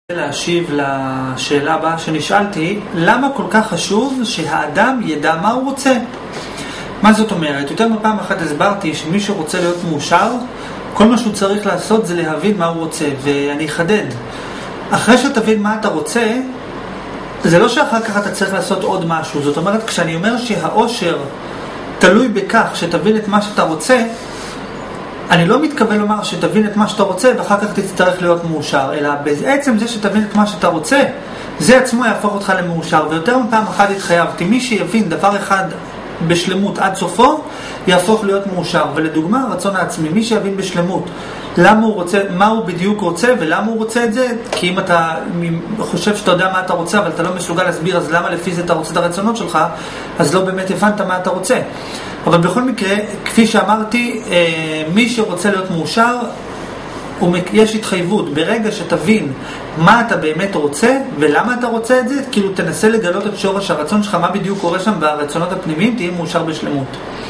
להשיב לשאלה הבאה שנשאלתי, למה כל כך חשוב שהאדם ידע מה הוא רוצה? מה זאת אומרת? יותר מפעם אחת הסברתי שמי שרוצה להיות מאושר, כל מה שהוא צריך לעשות זה להבין מה הוא רוצה, ואני אחדד. אחרי שתבין מה אתה רוצה, זה לא שאחר כך אתה צריך לעשות עוד משהו. זאת אומרת, כשאני אומר שהאושר תלוי בכך שתבין את מה שאתה רוצה, אני לא מתכוון לומר שתבין את מה שאתה רוצה ואחר כך תצטרך להיות מאושר, אלא בעצם זה שתבין את מה שאתה רוצה, זה עצמו יהפוך אותך למאושר. ויותר מפעם אחת התחייבתי, מי שיבין דבר אחד בשלמות עד סופו, יהפוך להיות מאושר. ולדוגמה, רצון העצמי, מי שיבין בשלמות למה הוא רוצה, מה הוא בדיוק רוצה ולמה הוא רוצה את זה, כי אם אתה חושב שאתה יודע מה אתה רוצה אבל אתה לא מסוגל להסביר אז למה לפי זה אתה רוצה את הרצונות שלך, אז לא באמת הבנת מה אתה רוצה. אבל בכל מקרה, כפי שאמרתי, מי שרוצה להיות מאושר, יש התחייבות. ברגע שתבין מה אתה באמת רוצה ולמה אתה רוצה את זה, כאילו תנסה לגלות את שורש הרצון שלך, מה בדיוק קורה שם ברצונות הפנימיים, תהיה מאושר בשלמות.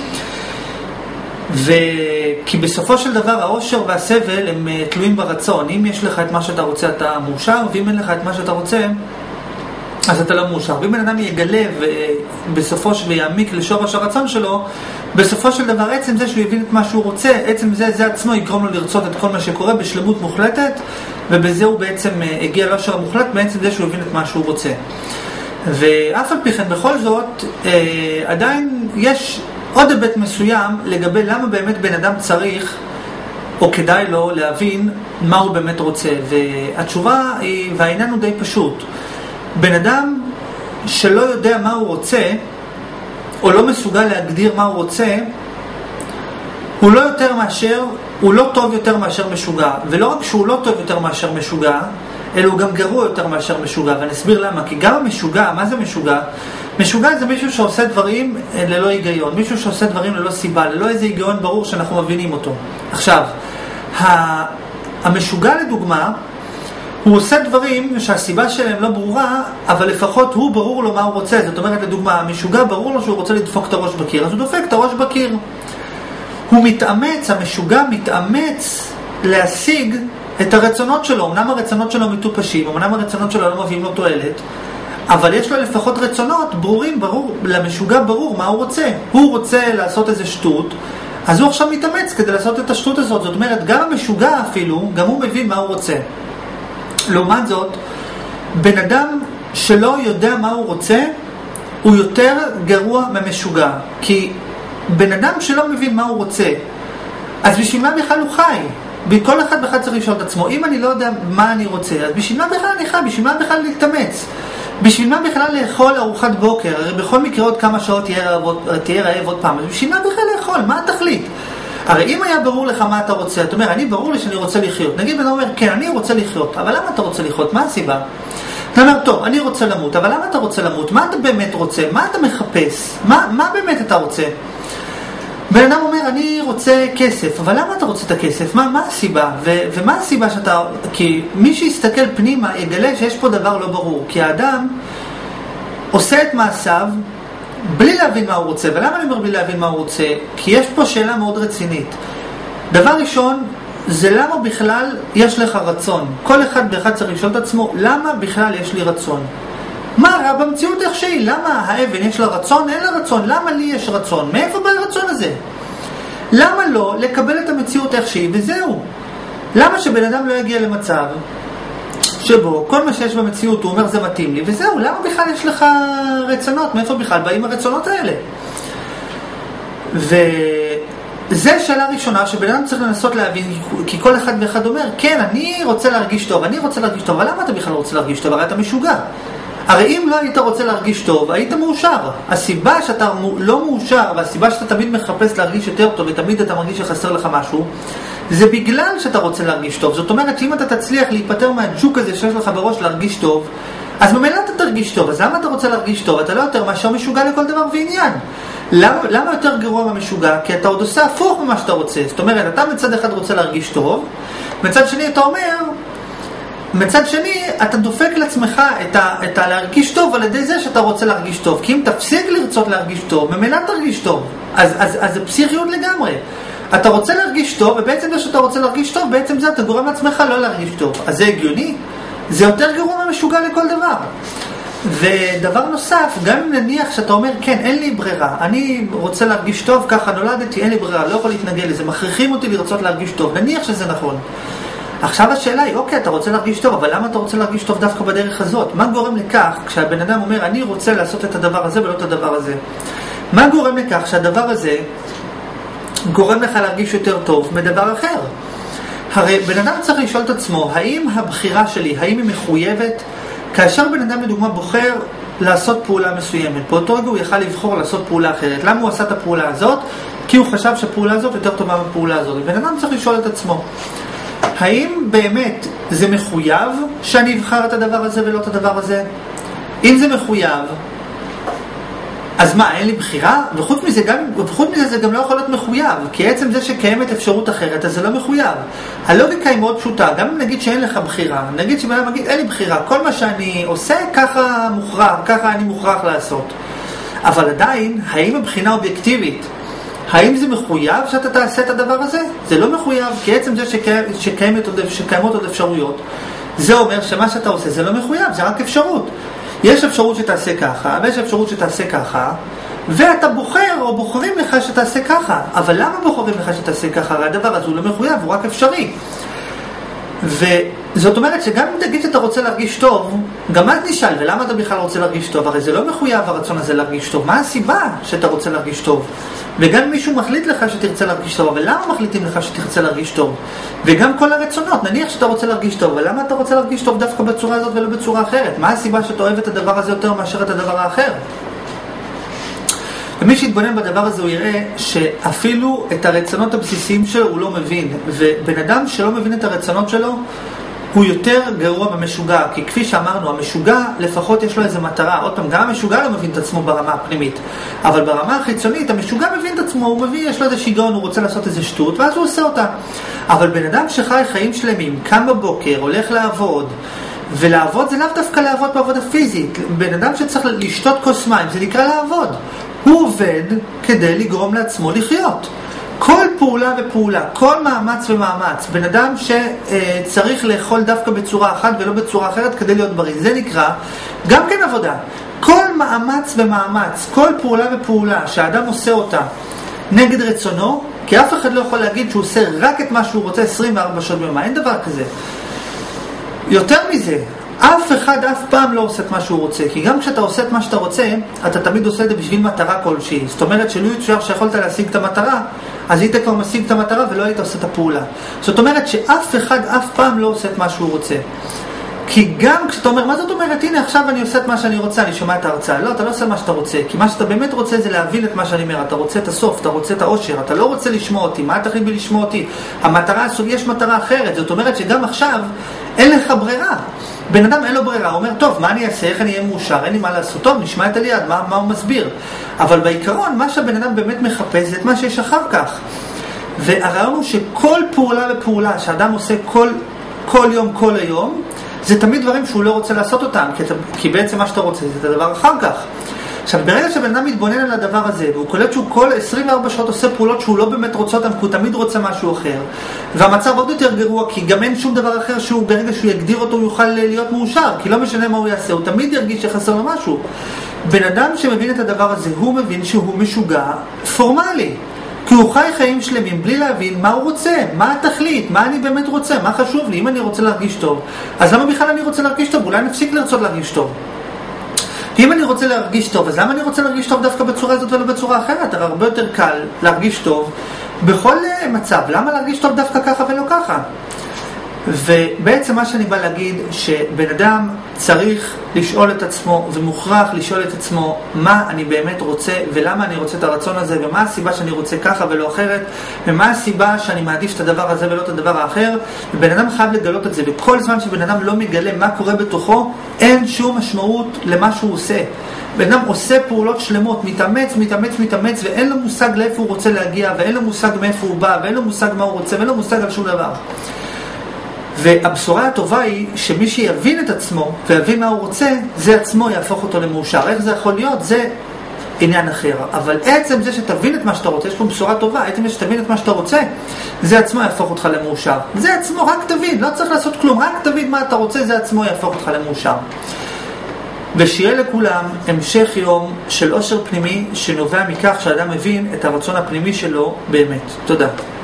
כי בסופו של דבר האושר והסבל הם תלויים ברצון. אם יש לך את מה שאתה רוצה אתה מאושר, ואם אין לך את מה שאתה רוצה אז אתה לא מאושר. ואם בן אדם יגלה ובסופו ויעמיק לשורש הרצון שלו, בסופו של דבר עצם זה שהוא יבין את מה שהוא רוצה, עצם זה עצמו יגרום לו לרצות את כל מה שקורה בשלמות מוחלטת, ובזה הוא בעצם הגיע לאושר המוחלט בעצם זה שהוא יבין את מה שהוא רוצה. ואף על פי כן בכל זאת עדיין יש עוד היבט מסוים לגבי למה באמת בן אדם צריך או כדאי לו להבין מה הוא באמת רוצה. והתשובה היא, והעניין הוא די פשוט, בן אדם שלא יודע מה הוא רוצה או לא מסוגל להגדיר מה הוא רוצה, הוא לא טוב יותר מאשר משוגע. ולא רק שהוא לא טוב יותר מאשר משוגע, אלא הוא גם גרוע יותר מאשר משוגע. ואני אסביר למה. כי גם המשוגע, מה זה משוגע? משוגע זה מישהו שעושה דברים ללא היגיון, מישהו שעושה דברים ללא סיבה, ללא איזה היגיון ברור שאנחנו מבינים אותו. עכשיו, המשוגע לדוגמה, הוא עושה דברים שהסיבה שלהם לא ברורה, אבל לפחות הוא ברור לו מה הוא רוצה. זאת אומרת, לדוגמה, המשוגע ברור לו שהוא רוצה לדפוק את הראש בקיר, אז הוא דופק את הראש בקיר. הוא מתאמץ, המשוגע מתאמץ להשיג את הרצונות שלו. אמנם הרצונות שלו מטופשים, אמנם הרצונות שלו לא מביאים לו תועלת, אבל יש לו לפחות רצונות ברורים, למשוגע ברור מה הוא רוצה. הוא רוצה לעשות איזה שטות, אז הוא עכשיו מתאמץ כדי לעשות את השטות הזאת. זאת אומרת, גם המשוגע אפילו, גם הוא מבין מה הוא רוצה. לעומת זאת, בן אדם שלא יודע מה הוא רוצה, הוא יותר גרוע ממשוגע. כי בן אדם שלא מבין מה הוא רוצה, אז בשביל מה בכלל הוא חי? כל אחד בכלל צריך לשאול את עצמו, אם אני לא יודע מה אני רוצה, אז בשביל מה בכלל אני חי? בשביל מה בכלל להתאמץ? בשביל מה בכלל לאכול ארוחת בוקר? הרי בכל מקרה עוד כמה שעות תהיה רעב עוד פעם. אז בשביל מה בכלל לאכול? מה התכלית? הרי אם היה ברור לך מה אתה רוצה, אתה אומר, אני ברור לי שאני רוצה לחיות. נגיד בן אומר, כן, אני רוצה לחיות, אבל למה אתה רוצה לחיות? מה הסיבה? אתה אומר, טוב, אני רוצה למות, אבל למה אתה רוצה למות? מה אתה באמת רוצה? מה אתה מחפש? מה באמת אתה רוצה? בן אדם אומר, אני רוצה כסף, אבל למה אתה רוצה את הכסף? מה הסיבה? ומה הסיבה שאתה... כי מי שיסתכל פנימה יגלה שיש פה דבר לא ברור. כי האדם עושה את מעשיו בלי להבין מה הוא רוצה. ולמה אני אומר בלי להבין מה הוא רוצה? כי יש פה שאלה מאוד רצינית. דבר ראשון, זה למה בכלל יש לך רצון? כל אחד באחד צריך לשאול את עצמו, למה בכלל יש לי רצון? מה, במציאות איך שהיא? למה האבן יש לה רצון? אין לה רצון. למה לי יש רצון? מאיפה בא הרצון הזה? למה לא לקבל את המציאות איך שהיא וזהו? למה שבן אדם לא יגיע למצב שבו כל מה שיש במציאות הוא אומר זה מתאים לי וזהו? למה בכלל יש לך רצונות? מאיפה בכלל באים הרצונות האלה? וזה שאלה ראשונה שבן אדם צריך לנסות להבין, כי כל אחד ואחד אומר, כן, אני רוצה להרגיש טוב, אני רוצה להרגיש טוב, אבל למה אתה בכלל רוצה להרגיש טוב? הרי אתה משוגע. הרי אם לא היית רוצה להרגיש טוב, היית מאושר. הסיבה שאתה לא מאושר, והסיבה שאתה תמיד מחפש להרגיש יותר טוב, ותמיד אתה מרגיש שחסר לך משהו, זה בגלל שאתה רוצה להרגיש טוב. זאת אומרת שאם אתה תצליח להיפטר מהג'וק הזה שיש לך בראש להרגיש טוב, אז ממילא אתה תרגיש טוב. אז למה אתה רוצה להרגיש טוב? אתה לא יותר מאשר משוגע לכל דבר ועניין. למה יותר גרוע מהמשוגע? כי אתה עוד עושה הפוך ממה שאתה רוצה. זאת אומרת, אתה מצד אחד רוצה להרגיש טוב, מצד שני אתה אומר, מצד שני, אתה דופק לעצמך את להרגיש טוב על ידי זה שאתה רוצה להרגיש טוב. כי אם תפסיק לרצות להרגיש טוב, ממילא תרגיש טוב. אז זה פסיכיות לגמרי. אתה רוצה להרגיש טוב, ובעצם זה שאתה רוצה להרגיש טוב, בעצם זה אתה גורם לעצמך לא להרגיש טוב. אז זה הגיוני? זה יותר גרוע ממשוגע לכל דבר. ודבר נוסף, גם אם נניח שאתה אומר, כן, אין לי ברירה, אני רוצה להרגיש טוב, ככה נולדתי, אין לי ברירה, לא יכול להתנגד לזה, מכריחים אותי לרצות להרגיש טוב, נניח שזה נכון. עכשיו השאלה היא, אוקיי, אתה רוצה להרגיש טוב, אבל למה אתה רוצה להרגיש טוב דווקא בדרך הזאת? מה גורם לכך, כשהבן אדם אומר, אני רוצה לעשות את הדבר הזה ולא את הדבר הזה? מה גורם לכך שהדבר הזה גורם לך להרגיש יותר טוב מדבר אחר? הרי בן אדם צריך לשאול את עצמו, האם הבחירה שלי, האם היא מחויבת? כאשר בן אדם לדוגמה בוחר לעשות פעולה מסוימת, באותו רגע הוא יכל לבחור לעשות פעולה אחרת. למה הוא עשה את הפעולה הזאת? כי הוא חשב שהפעולה הזאת יותר טובה בפעולה הזאת. בן אדם צריך לשאול את עצמו, האם באמת זה מחויב שאני אבחר את הדבר הזה ולא את הדבר הזה? אם זה מחויב, אז מה, אין לי בחירה? וחוץ מזה זה גם לא יכול להיות מחויב, כי עצם זה שקיימת אפשרות אחרת, אז זה לא מחויב. הלוגיקה היא מאוד פשוטה, גם אם נגיד שאין לך בחירה, נגיד שבן אדם מגיד, אין לי בחירה, כל מה שאני עושה ככה מוכרח, ככה אני מוכרח לעשות. אבל עדיין, האם הבחינה אובייקטיבית, האם זה מחויב שאתה תעשה את הדבר הזה? זה לא מחויב, כי עצם זה שקיימות עוד אפשרויות, זה אומר שמה שאתה עושה זה לא מחויב, זה רק אפשרות. יש אפשרות שתעשה ככה, ויש אפשרות שתעשה ככה, ואתה בוחר או בוחרים לך שתעשה ככה. אבל למה בוחרים לך שתעשה ככה? הרי הדבר הזה הוא לא מחויב, הוא רק אפשרי. וזאת אומרת שגם אם תגיד שאתה רוצה להרגיש טוב, גם אז נשאל, ולמה אתה בכלל רוצה להרגיש טוב? הרי זה לא מחויב הרצון הזה להרגיש טוב. מה הסיבה שאתה רוצה להרגיש טוב? וגם אם מישהו מחליט לך שתרצה להרגיש טוב, אבל למה מחליטים לך שתרצה להרגיש טוב? וגם כל הרצונות, נניח שאתה רוצה להרגיש טוב, אבל למה אתה רוצה להרגיש טוב דווקא בצורה הזאת ולא בצורה אחרת? מה הסיבה שאתה אוהב את הדבר הזה יותר מאשר את הדבר האחר? ומי שיתבונן בדבר הזה הוא יראה שאפילו את הרצונות הבסיסיים שלו הוא לא מבין, ובן אדם שלא מבין את הרצונות שלו הוא יותר גרוע במשוגע, כי כפי שאמרנו, המשוגע לפחות יש לו איזו מטרה. עוד פעם, גם המשוגע לא מבין את עצמו ברמה הפנימית, אבל ברמה החיצונית המשוגע מבין את עצמו, הוא מבין, יש לו איזה שיגעון, הוא רוצה לעשות איזה שטות ואז הוא עושה אותה. אבל בן אדם שחי חיים שלמים, קם בבוקר, הולך לעבוד, ולעבוד זה לאו דווקא לעבוד בעבודה פיזית. בן אדם שצריך לשתות כוס מים זה נקרא לעבוד, הוא עובד כדי לגרום לעצמו לחיות. כל פעולה ופעולה, כל מאמץ ומאמץ, בן אדם שצריך לאכול דווקא בצורה אחת ולא בצורה אחרת כדי להיות בריא, זה נקרא גם כן עבודה. כל מאמץ ומאמץ, כל פעולה ופעולה שהאדם עושה אותה נגד רצונו, כי אף אחד לא יכול להגיד שהוא עושה רק את מה שהוא רוצה 24 שעות ביום, אין דבר כזה. יותר מזה, אף אחד אף פעם לא עושה את מה שהוא רוצה, כי גם כשאתה עושה את מה שאתה רוצה, אתה תמיד עושה את זה בשביל מטרה כלשהי. זאת אומרת שלו יתואר שיכולת להשיג את המטרה, אז היית כבר משיג את המטרה ולא היית עושה את הפעולה. זאת אומרת שאף אחד אף פעם לא עושה את מה שהוא רוצה. כי גם כשאתה אומר, מה זאת אומרת? הנה עכשיו אני עושה את מה שאני רוצה, אני שומע את ההרצאה. לא, אתה לא עושה מה שאתה רוצה, כי מה שאתה באמת רוצה זה להבין את מה שאני אומר. אתה רוצה את הסוף, אתה רוצה את האושר, אתה לא רוצה לשמוע אותי. מה אתה חייב לשמוע אותי? המטרה, יש מטרה אחרת. זאת אומרת שגם עכשיו אין לך ברירה. בן אדם אין לו ברירה, הוא אומר, טוב, מה אני אעשה? איך אני אהיה מאושר? אין לי מה לעשות. טוב, נשמע את הליד, מה הוא מסביר? אבל בעיקרון, מה שהבן אדם באמת מחפש זה את מה שיש אחר כך. והרעיון הוא שכל פעולה ופעולה שאדם עושה כל יום, כל היום, זה תמיד דברים שהוא לא רוצה לעשות אותם, כי בעצם מה שאתה רוצה זה את הדבר אחר כך. עכשיו, ברגע שבן אדם מתבונן על הדבר הזה, והוא קולט שהוא כל 24 שעות עושה פעולות שהוא לא באמת רוצה אותם, כי הוא תמיד רוצה משהו אחר, והמצב עוד יותר גרוע, כי גם אין שום דבר אחר שהוא ברגע שהוא יגדיר אותו, הוא יוכל להיות מאושר, כי לא משנה מה הוא יעשה, הוא תמיד ירגיש שחסר לו משהו. בן אדם שמבין את הדבר הזה, הוא מבין שהוא משוגע פורמלי. כי הוא חי חיים שלמים בלי להבין מה הוא רוצה, מה התכלית, מה אני באמת רוצה, מה חשוב לי. אם אני רוצה להרגיש טוב, אז למה בכלל אני רוצה להרגיש טוב? אולי נפסיק לרצות להרגיש טוב. אם אני רוצה להרגיש טוב, אז למה אני רוצה להרגיש טוב דווקא בצורה הזאת ולא בצורה אחרת? הרי הרבה יותר קל להרגיש טוב בכל מצב. למה להרגיש טוב דווקא ככה ולא ככה? ובעצם מה שאני בא להגיד, שבן אדם צריך לשאול את עצמו ומוכרח לשאול את עצמו מה אני באמת רוצה ולמה אני רוצה את הרצון הזה, ומה הסיבה שאני רוצה ככה ולא אחרת, ומה הסיבה שאני מעדיף את הדבר הזה ולא את הדבר האחר. ובן אדם חייב לגלות את זה, וכל זמן שבן אדם לא מגלה מה קורה בתוכו, אין שום משמעות למה שהוא עושה. בן אדם עושה פעולות שלמות, מתאמץ ואין לו מושג לאיפה הוא רוצה להגיע, ואין לו מושג מאיפה הוא בא, ואין לו מושג מה הוא רוצה, ואין לו מושג על שום דבר. והבשורה הטובה היא שמי שיבין את עצמו ויבין מה הוא רוצה, זה עצמו יהפוך אותו למאושר. איך זה יכול להיות? זה עניין אחר. אבל עצם זה שתבין את מה שאתה רוצה, יש פה בשורה טובה, עצם זה שתבין את מה שאתה רוצה, זה עצמו יהפוך אותך למאושר. זה עצמו, רק תבין, לא צריך לעשות כלום, רק תבין מה אתה רוצה, זה עצמו יהפוך אותך למאושר. ושיהיה לכולם המשך יום של עושר פנימי שנובע מכך שאדם מבין את הרצון הפנימי שלו באמת. תודה.